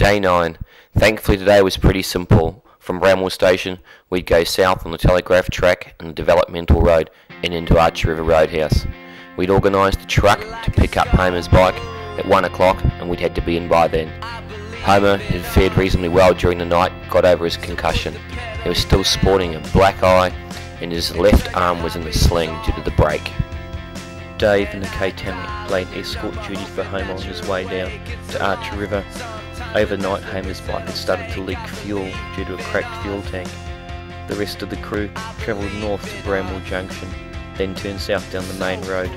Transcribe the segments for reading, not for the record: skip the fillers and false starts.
Day 9. Thankfully today was pretty simple. From Bramwell Station, we'd go south on the Telegraph track and the Developmental Road and into Archer River Roadhouse. We'd organised a truck to pick up Homer's bike at 1 o'clock and we'd had to be in by then. Homer had fared reasonably well during the night, got over his concussion. He was still sporting a black eye and his left arm was in a sling due to the break. Dave and the K-Tammy played escort duty for Homer on his way down to Archer River. Overnight, Homer's bike had started to leak fuel due to a cracked fuel tank. The rest of the crew travelled north to Bramwell Junction, then turned south down the main road.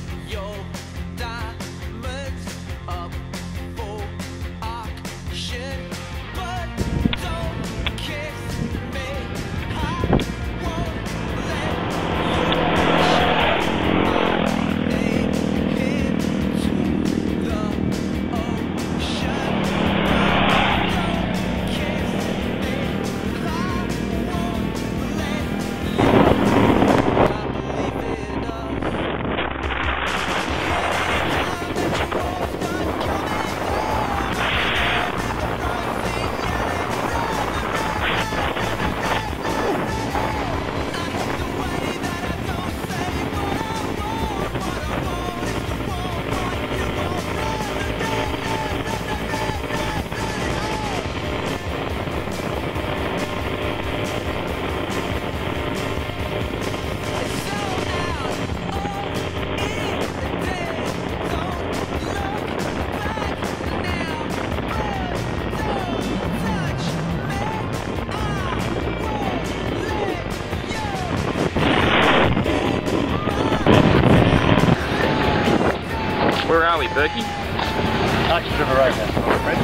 Where are we, Berkey? Archer River Roadhouse, my friend.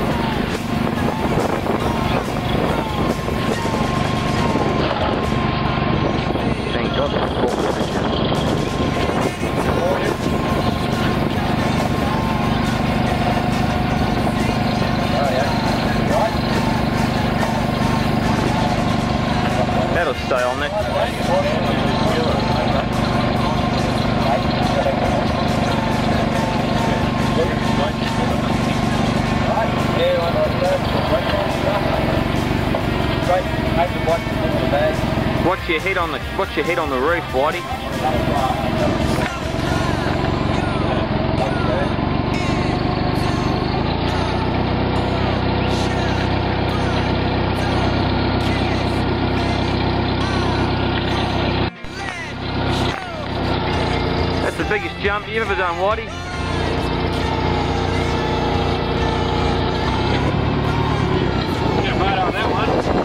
Thank God for the That'll stay on there. Watch your head on the roof, Whitey. That's the biggest jump you've ever done, Whitey. On that one.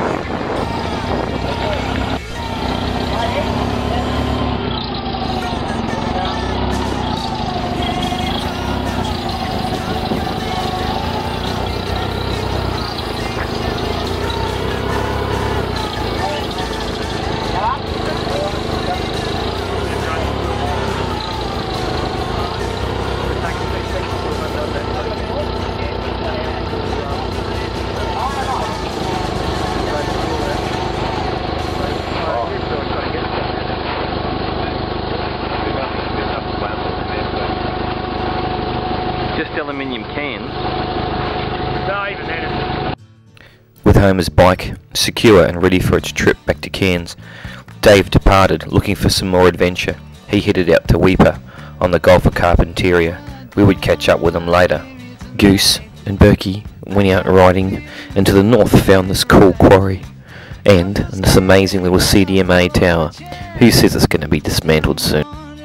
Just aluminium cans. No, even then. With Homer's bike secure and ready for its trip back to Cairns, Dave departed looking for some more adventure. He headed out to Weeper on the Gulf of Carpentaria. We would catch up with him later. Goose and Berkey went out riding and to the north found this cool quarry and this amazing little CDMA tower. Who says it's going to be dismantled soon?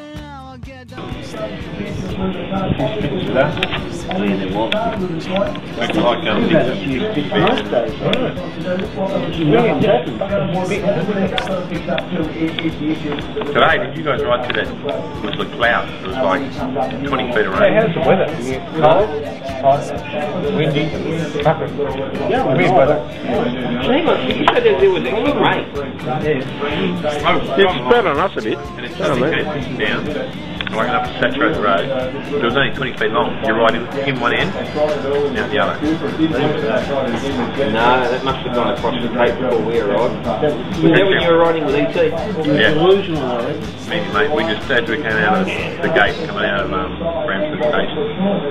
Today, did you guys ride to that with the cloud? It was like 20 feet of rain. How's the weather? Cold, hot, windy, yeah, weird weather. Hang on, you said there was extra rain. It's better on us a bit. And it's just in case it's down. Like up a saturated road. It was only 20 feet long. You're riding in one end, and out the other. No, that must have gone across the Cape before we arrived. Was that when you were riding with ET? Yeah. Maybe, mate. We just, as we came out of the gate, coming out of Brampton Station.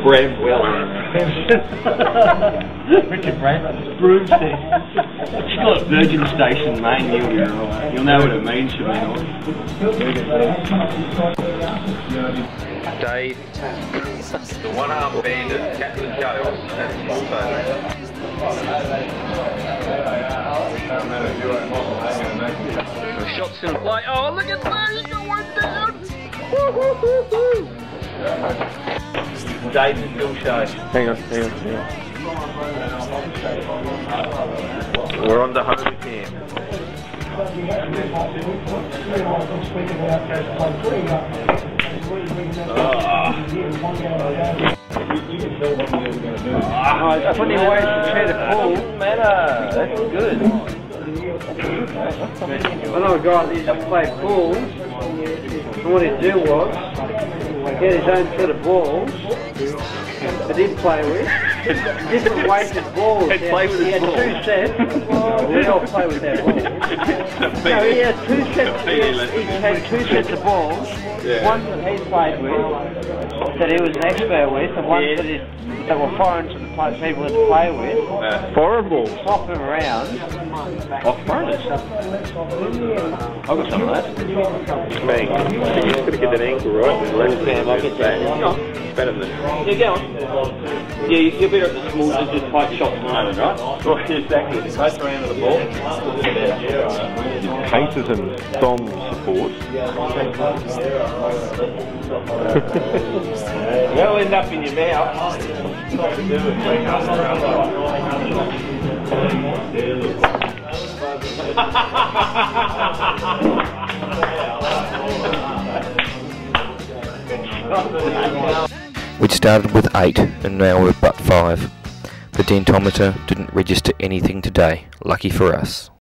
Richard Branson. Broomstead. It's got Virgin Station, mate. You'll know what it means to me. Dave, the one-armed bandit, Captain Chaos, and The shots in play. Oh, look at that! He's got one down! Dave and Bill Show. Hang on. We're on the home again. That's funny ways to try to pull. That's good. I know a guy that used to play pool, and what he'd do was, he had his own set of balls that he'd play with, different weighted balls. He had two sets, they all play with their balls. No, he had two sets, he had two sets of balls, one that he played with, that he was an expert with, and one that were foreign to the people to play with. Foreign balls? Swap them around. Off-foreigners? I've got some of that. Bang. You just got to get that angle right. I'll get that. It's better than... Yeah, go on. Yeah, you're better at the small, just tight shots at the moment, right? Well, exactly. Both around the ball. Cases and thumb support. They'll end up in your mouth. We'd started with 8 and now we're at but 5. The dentometer didn't register anything today, lucky for us.